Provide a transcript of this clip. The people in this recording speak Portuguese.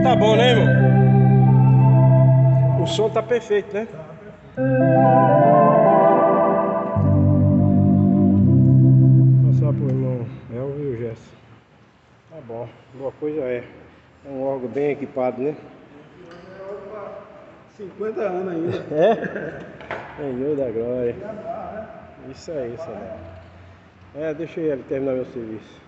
tá bom, né, irmão? O som tá perfeito, né? Passar pro irmão Elvio e o Gerson. Tá bom, boa coisa é. É um órgão bem equipado, né? 50 anos ainda. É? Senhor da glória. Isso aí, Sadão. Deixa eu terminar meu serviço.